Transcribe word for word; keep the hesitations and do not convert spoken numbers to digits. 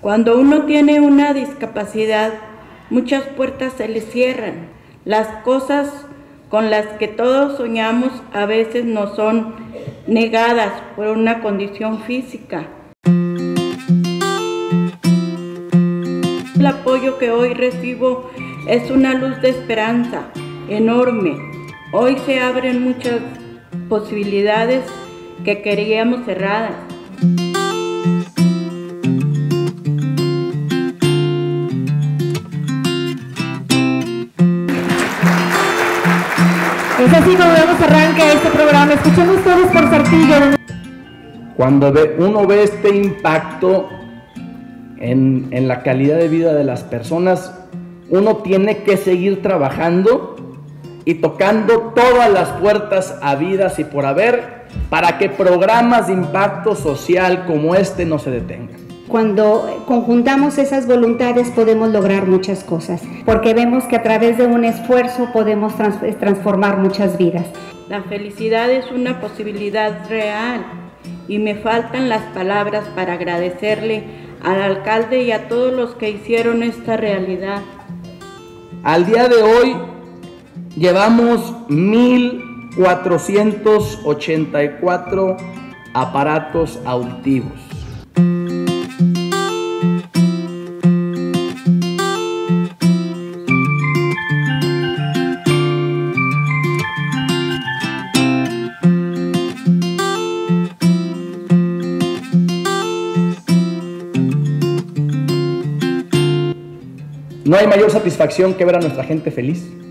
Cuando uno tiene una discapacidad, muchas puertas se le cierran. Las cosas con las que todos soñamos a veces nos son negadas por una condición física. El apoyo que hoy recibo es una luz de esperanza enorme. Hoy se abren muchas posibilidades que queríamos cerradas. Es así como damos arranque a este programa. Escuchemos todos por Saltillo. Cuando ve, uno ve este impacto en, en la calidad de vida de las personas, uno tiene que seguir trabajando y tocando todas las puertas habidas y por haber para que programas de impacto social como este no se detengan. Cuando conjuntamos esas voluntades podemos lograr muchas cosas, porque vemos que a través de un esfuerzo podemos trans transformar muchas vidas. La felicidad es una posibilidad real y me faltan las palabras para agradecerle al alcalde y a todos los que hicieron esta realidad. Al día de hoy llevamos mil cuatrocientos ochenta y cuatro aparatos auditivos. No hay mayor satisfacción que ver a nuestra gente feliz.